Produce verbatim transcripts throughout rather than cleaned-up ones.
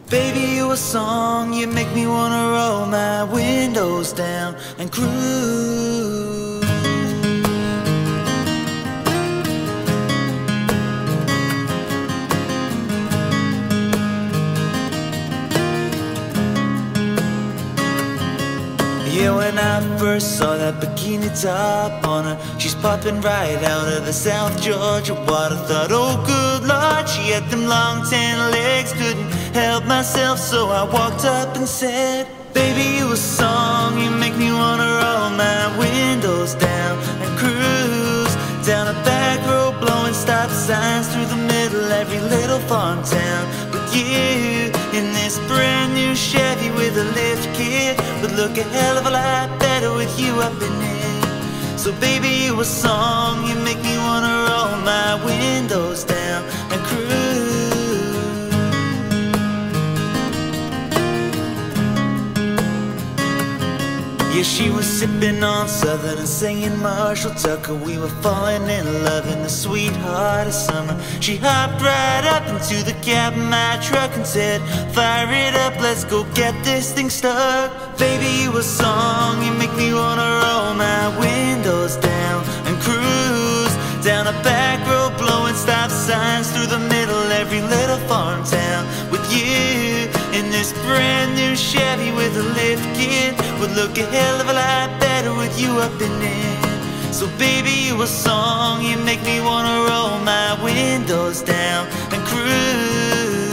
Baby, you a song, you make me wanna roll my windows down and cruise. Yeah, when I first saw that bikini top on her, she's popping right out of the South Georgia water. Thought, oh good Lord, she had them long tan legs. Couldn't help myself, so I walked up and said, baby, you a song, you make me wanna roll my windows down and cruise down a back road, blowing stop signs through the middle every little farm town. With you in this brand new Chevy with a lift kit, would look a hell of a lot better with you up in it. So baby, you a song, you make me wanna roll my windows down and cruise. Yeah, she was sipping on Southern and singing Marshall Tucker. We were falling in love in the sweet heart of summer. She hopped right up into the cab of my truck and said, fire it up, let's go get this thing stuck. Baby, you a song, you make me wanna roll my windows down and cruise down a back road, blowing stop signs through the middle every little farm town. With you in this brand new Chevy with a lift kit, would look a hell of a lot better with you up in it. So baby, you a song, you make me wanna roll my windows down and cruise.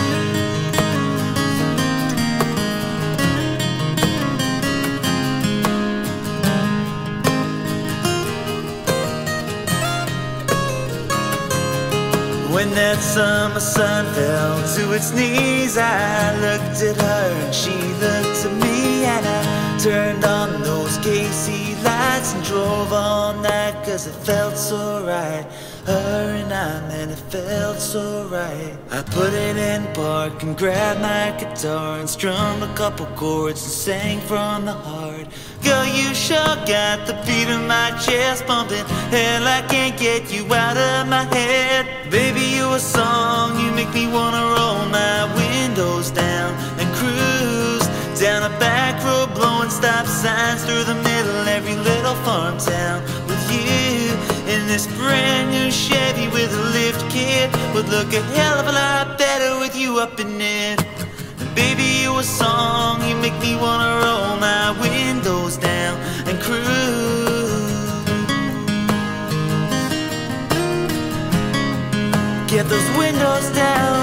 When that summer sun fell to its knees, I looked at her and she looked at me, and I turned on those K C lights and drove all night, cause it felt so right. Her and I, man, it felt so right. I put it in park and grabbed my guitar and strummed a couple chords and sang from the heart. Girl, you sure got the beat of my chest pumping. Hell, I can't get you out of my head. Baby, you a song, you make me wanna roll my windows down and cruise down a back road, blowing stop signs through the middle every little farm town. With you in this brand new Chevy with a lift kit, would look a hell of a lot better with you up in it. And baby, you a song, you make me wanna roll my windows down and cruise. Get those windows down